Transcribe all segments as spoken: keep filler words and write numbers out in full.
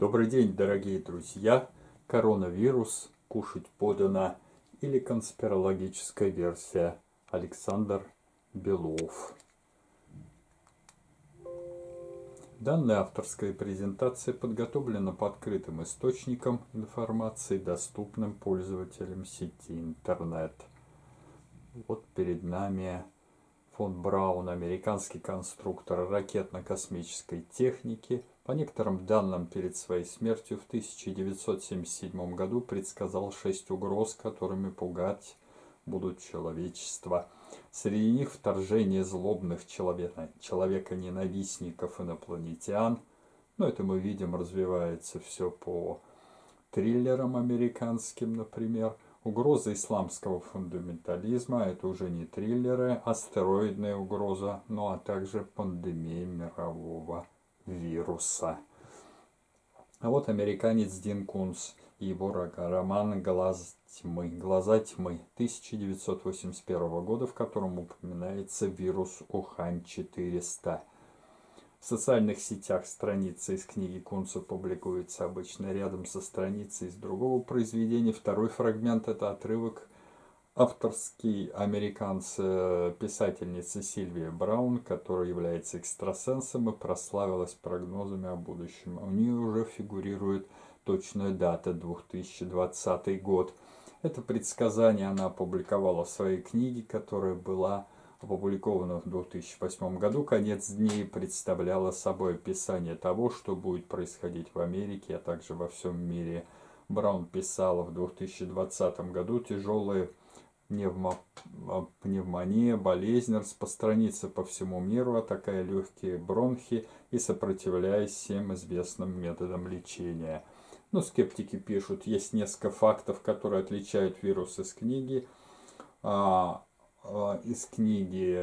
Добрый день, дорогие друзья! Коронавирус, кушать подано или конспирологическая версия. Александр Белов. Данная авторская презентация подготовлена по открытым источникам информации, доступным пользователям сети интернет. Вот перед нами фон Браун, американский конструктор ракетно-космической техники. По некоторым данным, перед своей смертью в тысяча девятьсот семьдесят седьмом году предсказал шесть угроз, которыми пугать будут человечество. Среди них вторжение злобных человека, человека-ненавистников инопланетян. Но это мы видим, развивается все по триллерам американским, например. Угроза исламского фундаментализма, это уже не триллеры, астероидная угроза, ну а также пандемия мирового вируса. А вот американец Дин Кунц и его роман «Глаз тьмы», «Глаза тьмы» тысяча девятьсот восемьдесят первого года, в котором упоминается вирус Ухань четыреста. В социальных сетях страница из книги Кунца публикуется обычно рядом со страницей из другого произведения. Второй фрагмент – это отрывок авторский американца писательницы Сильвии Браун, которая является экстрасенсом и прославилась прогнозами о будущем. У нее уже фигурирует точная дата – две тысячи двадцатый год. Это предсказание она опубликовала в своей книге, которая была опубликована в две тысячи восьмом году. «Конец дней» представляла собой описание того, что будет происходить в Америке, а также во всем мире. Браун писала в две тысячи двадцатом году: тяжелая пневмо... пневмония, болезнь распространится по всему миру, атакая легкие бронхи и сопротивляясь всем известным методам лечения. Но скептики пишут, есть несколько фактов, которые отличают вирус из книги. Из книги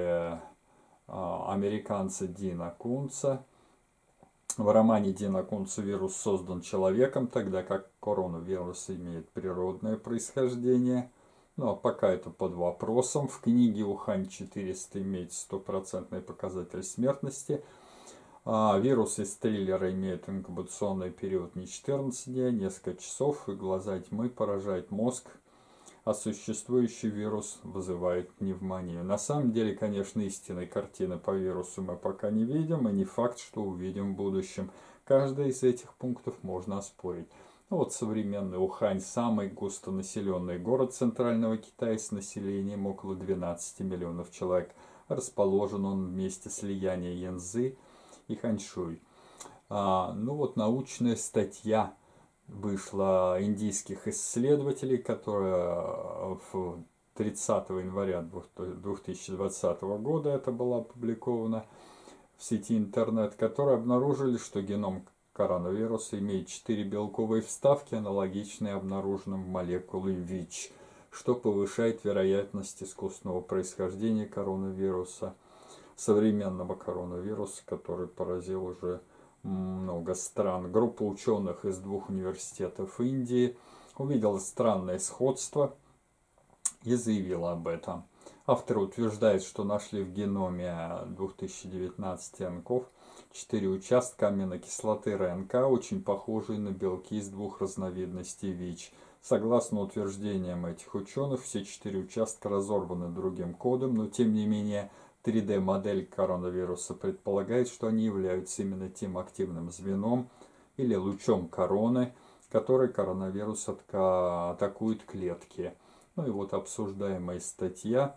американца Дина Кунца. В романе Дина Кунца вирус создан человеком, тогда как коронавирус имеет природное происхождение. Ну а пока это под вопросом. В книге Ухань четыреста имеет стопроцентный показатель смертности. А вирус из триллера имеет инкубационный период не четырнадцать дней, а несколько часов, и глаза тьмы поражает мозг, а существующий вирус вызывает пневмонию. На самом деле, конечно, истинной картины по вирусу мы пока не видим, и не факт, что увидим в будущем. Каждый из этих пунктов можно оспорить. Ну, вот современный Ухань – самый густонаселенный город центрального Китая с населением около двенадцати миллионов человек. Расположен он в месте слияния Янцзы и Ханьшуй. А, ну вот научная статья вышла индийских исследователей, которая тридцатого января две тысячи двадцатого года это была опубликована в сети интернет, которые обнаружили, что геном коронавируса имеет четыре белковые вставки, аналогичные обнаруженным молекулой ВИЧ, что повышает вероятность искусственного происхождения коронавируса, современного коронавируса, который поразил уже много стран. Группа ученых из двух университетов Индии увидела странное сходство и заявила об этом. Авторы утверждают, что нашли в геноме две тысячи девятнадцати онков четыре участка аминокислоты РНК, очень похожие на белки из двух разновидностей ВИЧ. Согласно утверждениям этих ученых, все четыре участка разорваны другим кодом, но тем не менее три дэ модель коронавируса предполагает, что они являются именно тем активным звеном или лучом короны, который коронавирус атакует клетки. Ну и вот обсуждаемая статья.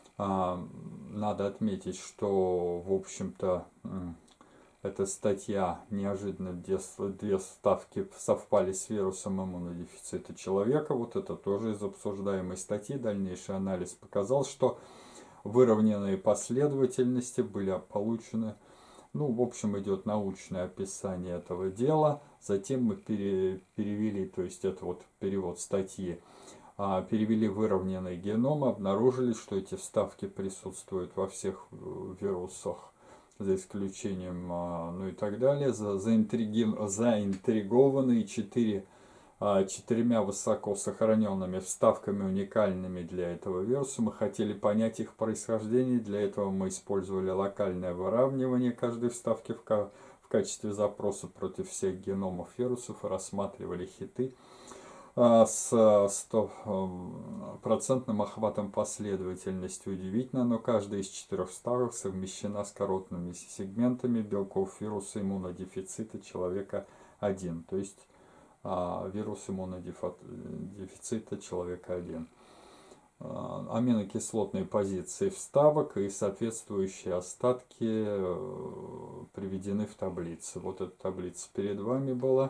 Надо отметить, что, в общем-то, эта статья неожиданно, две вставки совпали с вирусом иммунодефицита человека. Вот это тоже из обсуждаемой статьи. Дальнейший анализ показал, что выровненные последовательности были получены. Ну, в общем, идет научное описание этого дела. Затем мы пере, перевели, то есть это вот перевод статьи, а, перевели выровненный геном, обнаружили, что эти вставки присутствуют во всех вирусах, за исключением, а, ну и так далее. За, заинтриги, заинтригованные четыре четырьмя высоко сохраненными вставками, уникальными для этого вируса. Мы хотели понять их происхождение. Для этого мы использовали локальное выравнивание каждой вставки в, в качестве запроса против всех геномов вирусов рассматривали хиты с стопроцентным охватом последовательности. Удивительно, но каждая из четырех ставок совмещена с короткими сегментами белков вируса иммунодефицита человека один, то есть а, вирус иммунодефицита человека один. Аминокислотные позиции вставок и соответствующие остатки приведены в таблице. Вот эта таблица перед вами была.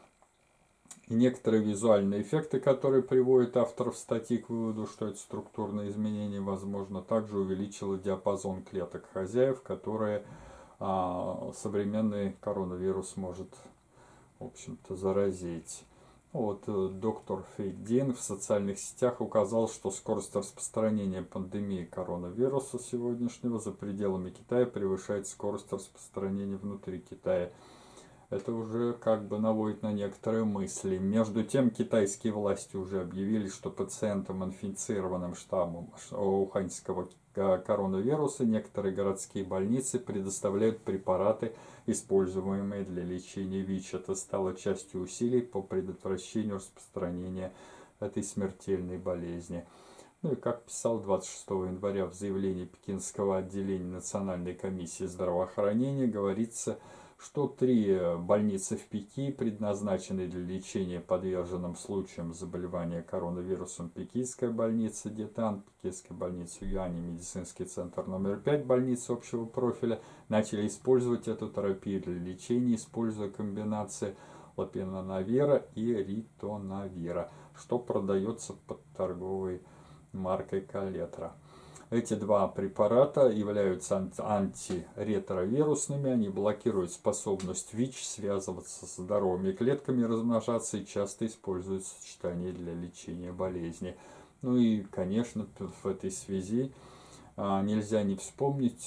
И некоторые визуальные эффекты, которые приводят авторов статьи к выводу, что это структурное изменение, возможно, также увеличило диапазон клеток хозяев, которые а, современный коронавирус может, в общем-то, заразить. Вот доктор Фейдин в социальных сетях указал, что скорость распространения пандемии коронавируса сегодняшнего за пределами Китая превышает скорость распространения внутри Китая. Это уже как бы наводит на некоторые мысли. Между тем, китайские власти уже объявили, что пациентам, инфицированным штаммом уханьского коронавируса, некоторые городские больницы предоставляют препараты, используемые для лечения ВИЧ. Это стало частью усилий по предотвращению распространения этой смертельной болезни. Ну и как писал двадцать шестого января в заявлении Пекинского отделения Национальной комиссии здравоохранения, говорится, что три больницы в Пекине предназначены для лечения подверженным случаям заболевания коронавирусом: Пекинская больница Детан, Пекинская больница Юань, медицинский центр номер пять больницы общего профиля, начали использовать эту терапию для лечения, используя комбинации лапинавира и ритонавира, что продается под торговой маркой Калетра. Эти два препарата являются антиретровирусными, они блокируют способность ВИЧ связываться со здоровыми клетками, размножаться и часто используют в сочетании для лечения болезни. Ну и, конечно, в этой связи нельзя не вспомнить,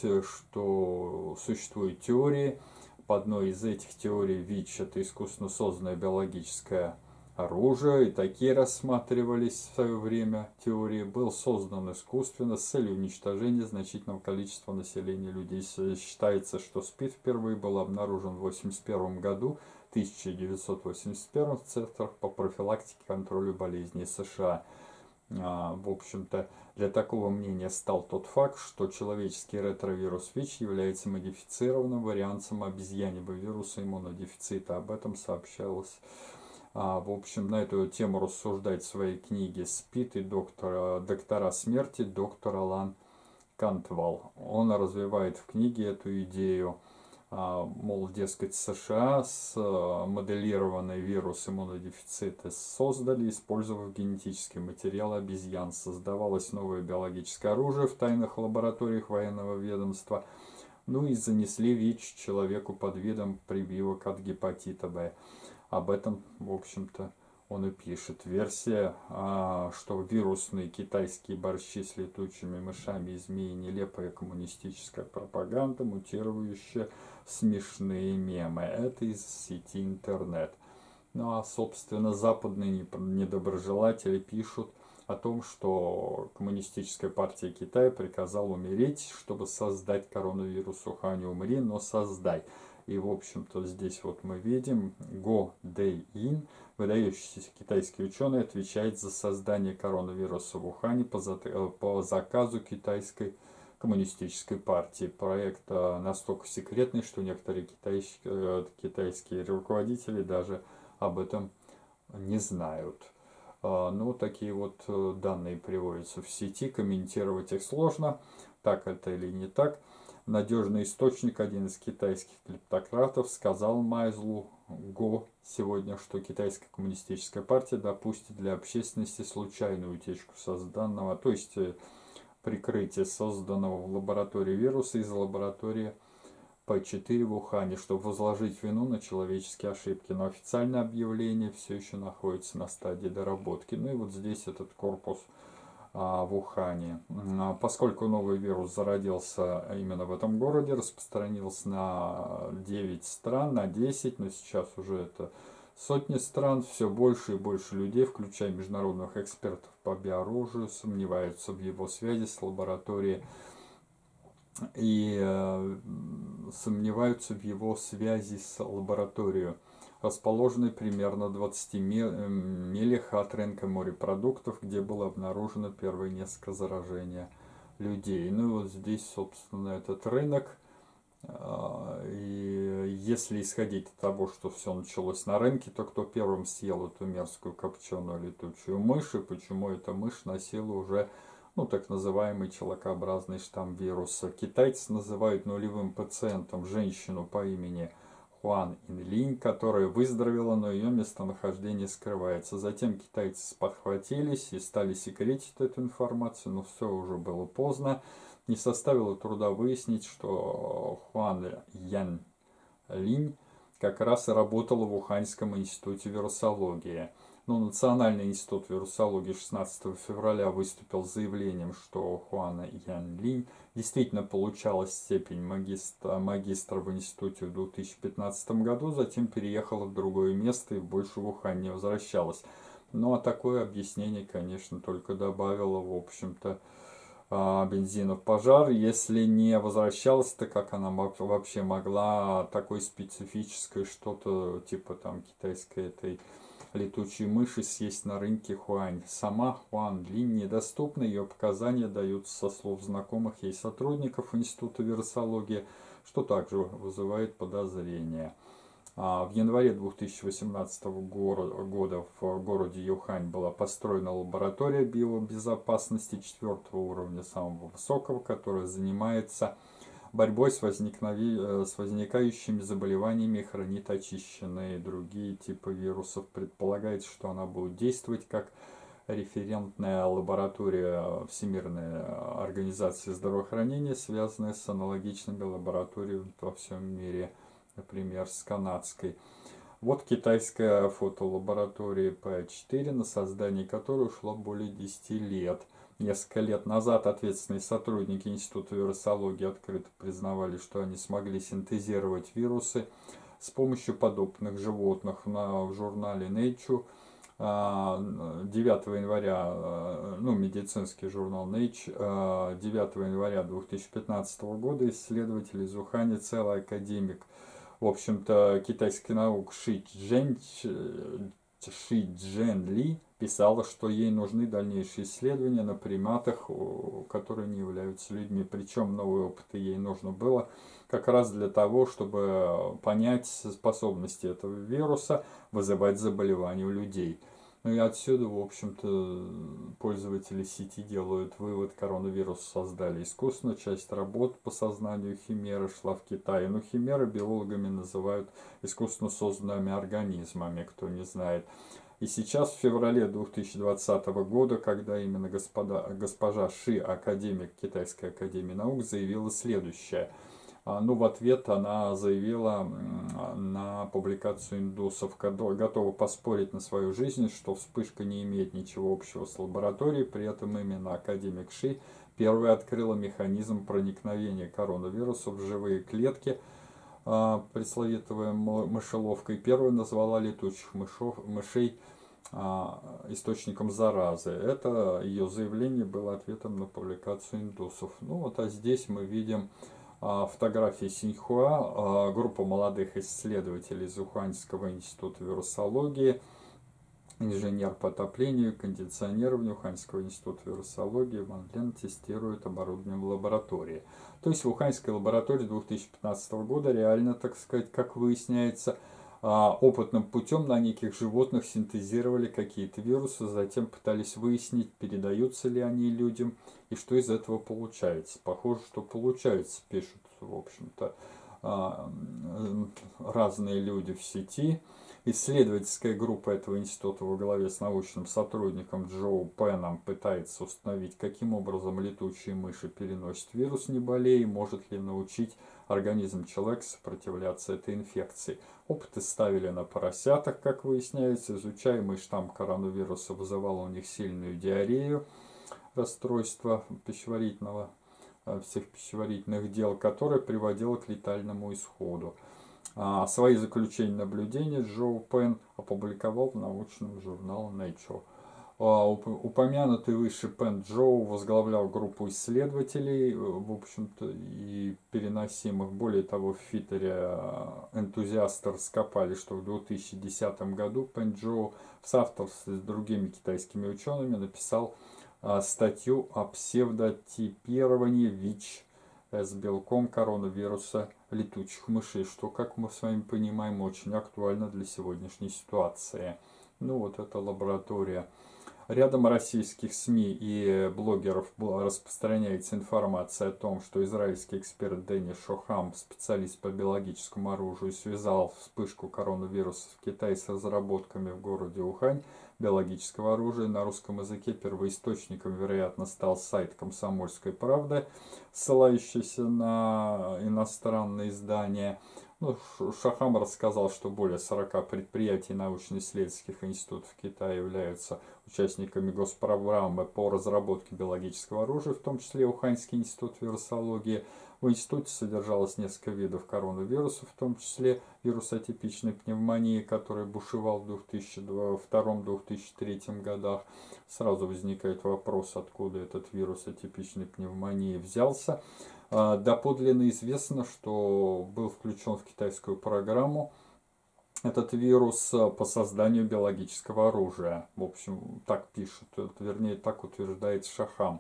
что существуют теории. По одной из этих теорий ВИЧ – это искусственно созданное биологическое оружие, и такие рассматривались в свое время теории. Был создан искусственно с целью уничтожения значительного количества населения людей. Считается, что СПИД впервые был обнаружен в восемьдесят первом году, тысяча девятьсот восемьдесят первом, в Центрах по профилактике и контролю болезней США. В общем-то, для такого мнения стал тот факт, что человеческий ретровирус ВИЧ является модифицированным вариантом обезьяньего вируса иммунодефицита. Об этом сообщалось. В общем, на эту тему рассуждает в своей книге «СПИД» и доктора, доктора смерти доктор Алан Кантвелл. Он развивает в книге эту идею, мол, дескать, США с моделированный вирус иммунодефицита создали, использовав генетический материал обезьян. Создавалось новое биологическое оружие в тайных лабораториях военного ведомства. Ну и занесли ВИЧ человеку под видом прививок от гепатита Б. Об этом, в общем-то, он и пишет. Версия, а, что вирусные китайские борщи с летучими мышами и змеи — нелепая коммунистическая пропаганда, мутирующая в смешные мемы. Это из сети интернет. Ну а, собственно, западные недоброжелатели пишут о том, что Коммунистическая партия Китая приказала умереть, чтобы создать коронавирус. Ухань, умри, но создай. И, в общем-то, здесь вот мы видим, Го Дэй-ин, выдающийся китайский ученый, отвечает за создание коронавируса в Ухане по, за, по заказу китайской коммунистической партии. Проект настолько секретный, что некоторые китайские, китайские руководители даже об этом не знают. Ну, такие вот данные приводятся в сети, комментировать их сложно, так это или не так. Надежный источник, один из китайских клептократов, сказал Майзлу Го сегодня, что китайская коммунистическая партия допустит для общественности случайную утечку созданного, то есть прикрытие созданного в лаборатории вируса из лаборатории Пэ четыре в Ухане, чтобы возложить вину на человеческие ошибки. Но официальное объявление все еще находится на стадии доработки. Ну и вот здесь этот корпус в Ухане. Поскольку новый вирус зародился именно в этом городе, распространился на девять стран, на десять, но сейчас уже это сотни стран, все больше и больше людей, включая международных экспертов по биооружию, сомневаются в его связи с лабораторией и э, сомневаются в его связи с лабораторией, расположенной примерно в двадцати милях от рынка морепродуктов, где было обнаружено первые несколько заражений людей. Ну и вот здесь, собственно, этот рынок. И если исходить от того, что все началось на рынке, то кто первым съел эту мерзкую копченую летучую мышь, и почему эта мышь носила уже, ну, так называемый человекообразный штамм вируса. Китайцы называют нулевым пациентом женщину по имени Хуан Инлинь, которая выздоровела, но ее местонахождение скрывается. Затем китайцы спохватились и стали секретить эту информацию, но все уже было поздно. Не составило труда выяснить, что Хуан Ян Линь как раз и работала в Уханьском институте вирусологии. Но Национальный институт вирусологии шестнадцатого февраля выступил с заявлением, что Хуана Ян Линь действительно получала степень магистра, магистра в институте в две тысячи пятнадцатом году, затем переехала в другое место и больше в Ухань не возвращалась. Ну а такое объяснение, конечно, только добавило, в общем-то, бензина в пожар. Если не возвращалась, то как она вообще могла такой специфической что-то типа там китайской этой летучей мыши съесть на рынке Хуань? Сама Хуан Линь недоступна, ее показания даются со слов знакомых ей сотрудников Института вирусологии, что также вызывает подозрения. В январе две тысячи восемнадцатого года в городе Юхань была построена лаборатория биобезопасности четвертого уровня, самого высокого, которая занимается борьбой с, возникнови... с возникающими заболеваниями и хранит очищенные другие типы вирусов. Предполагается, что она будет действовать как референтная лаборатория Всемирной организации здравоохранения, связанная с аналогичными лабораториями во всем мире, например, с канадской. Вот китайская фотолаборатория Пэ четыре, на создание которой ушло более десяти лет. Несколько лет назад ответственные сотрудники Института вирусологии открыто признавали, что они смогли синтезировать вирусы с помощью подопытных животных. В журнале Nature девятого января, ну, медицинский журнал Nature, девятого января две тысячи пятнадцатого года исследователь из Ухани, целый академик, в общем-то, китайских наук Ши Чжэн, Ши Чжэн Ли писала, что ей нужны дальнейшие исследования на приматах, которые не являются людьми. Причем новые опыты ей нужно было как раз для того, чтобы понять способности этого вируса вызывать заболевания у людей. Ну и отсюда, в общем-то, пользователи сети делают вывод: коронавирус создали искусственно, часть работ по сознанию химеры шла в Китае. Но химеры биологами называют искусственно созданными организмами, кто не знает. И сейчас, в феврале две тысячи двадцатого года, когда именно господа, госпожа Ши, академик Китайской академии наук, заявила следующее. Ну, в ответ она заявила на публикацию индусов, готова поспорить на свою жизнь, что вспышка не имеет ничего общего с лабораторией. При этом именно академик Ши первый открыла механизм проникновения коронавируса в живые клетки, пресловутая мышеловка, и первой назвала летучих мышов, мышей источником заразы. Это ее заявление было ответом на публикацию индусов. Ну вот, а здесь мы видим фотографии Синьхуа, группа молодых исследователей из Уханьского института вирусологии, инженер по отоплению и кондиционированию Уханьского института вирусологии Ван Лен тестирует оборудование в лаборатории. То есть в Уханьской лаборатории две тысячи пятнадцатого года реально, так сказать, как выясняется, опытным путем на неких животных синтезировали какие-то вирусы, затем пытались выяснить, передаются ли они людям и что из этого получается. Похоже, что получается, пишут, в общем-то, разные люди в сети. Исследовательская группа этого института во главе с научным сотрудником Джоу Пеном пытается установить, каким образом летучие мыши переносят вирус, не болея, и может ли научить организм человека сопротивляться этой инфекции. Опыты ставили на поросятах, как выясняется. Изучаемый штамм коронавируса вызывал у них сильную диарею, расстройство пищеварительного, всех пищеварительных дел, которое приводило к летальному исходу. Свои заключения наблюдения Джоу Пен опубликовал в научном журнале Nature. Упомянутый выше Пен Джоу возглавлял группу исследователей, в общем-то, и переносимых. Более того, в Твиттере энтузиасты раскопали, что в две тысячи десятом году Пен Джоу в соавторстве с другими китайскими учеными написал статью о псевдотипировании ВИЧ с белком коронавируса летучих мышей, что, как мы с вами понимаем, очень актуально для сегодняшней ситуации. Ну вот эта лаборатория. Рядом российских СМИ и блогеров распространяется информация о том, что израильский эксперт Дени Шохам, специалист по биологическому оружию, связал вспышку коронавируса в Китае с разработками в городе Ухань биологического оружия. На русском языке первоисточником, вероятно, стал сайт «Комсомольской правды», ссылающийся на иностранные издания. Ну, Шохам рассказал, что более сорока предприятий научно-исследовательских институтов Китая являются участниками госпрограммы по разработке биологического оружия, в том числе Уханьский институт вирусологии. В институте содержалось несколько видов коронавирусов, в том числе вирус атипичной пневмонии, который бушевал в две тысячи втором — две тысячи третьем годах. Сразу возникает вопрос, откуда этот вирус атипичной пневмонии взялся. Доподлинно известно, что был включен в китайскую программу этот вирус по созданию биологического оружия. В общем, так пишут, вернее, так утверждает Шохам.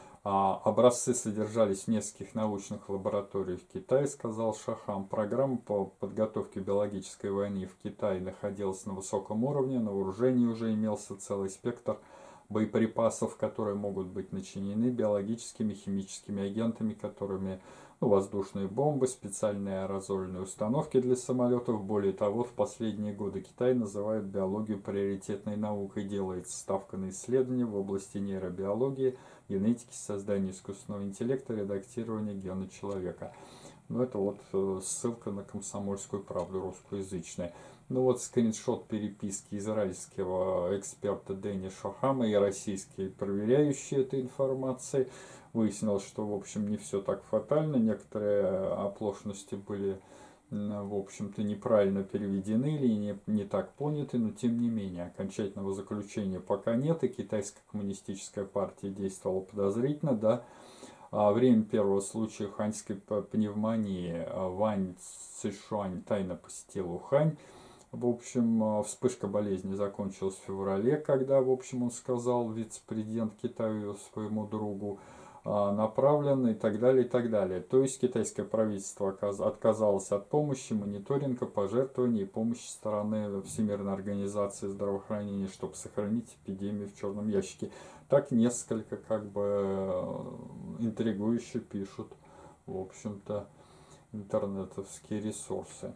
Образцы содержались в нескольких научных лабораториях Китая, сказал Шохам. Программа по подготовке биологической войны в Китае находилась на высоком уровне, на вооружении уже имелся целый спектр боеприпасов, которые могут быть начинены биологическими, химическими агентами, которыми ну, воздушные бомбы, специальные аэрозольные установки для самолетов. Более того, в последние годы Китай называет биологию приоритетной наукой, делается ставка на исследования в области нейробиологии, генетики, создания искусственного интеллекта, редактирования гена человека. Ну, это вот ссылка на «Комсомольскую правду» русскоязычная. Ну вот скриншот переписки израильского эксперта Дени Шохама и российские проверяющие этой информации. Выяснилось, что в общем не все так фатально. Некоторые оплошности были в общем-то неправильно переведены или не, не так поняты, но тем не менее окончательного заключения пока нет, и китайская коммунистическая партия действовала подозрительно, да. Время первого случая уханьской пневмонии Вань Цишуань тайно посетил Ухань. В общем, вспышка болезни закончилась в феврале, когда, в общем, он сказал вице-президент Китая своему другу, направлен и так далее, и так далее. То есть китайское правительство отказалось от помощи, мониторинга, пожертвований и помощи стороны Всемирной организации здравоохранения, чтобы сохранить эпидемию в черном ящике. Так несколько как бы интригующе пишут, в общем-то, интернетовские ресурсы.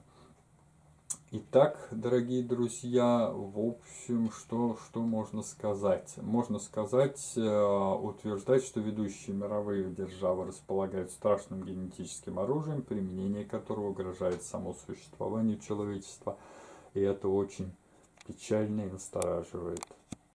Итак, дорогие друзья, в общем, что, что можно сказать? Можно сказать, э, утверждать, что ведущие мировые державы располагают страшным генетическим оружием, применение которого угрожает само существованию человечества. И это очень печально и настораживает.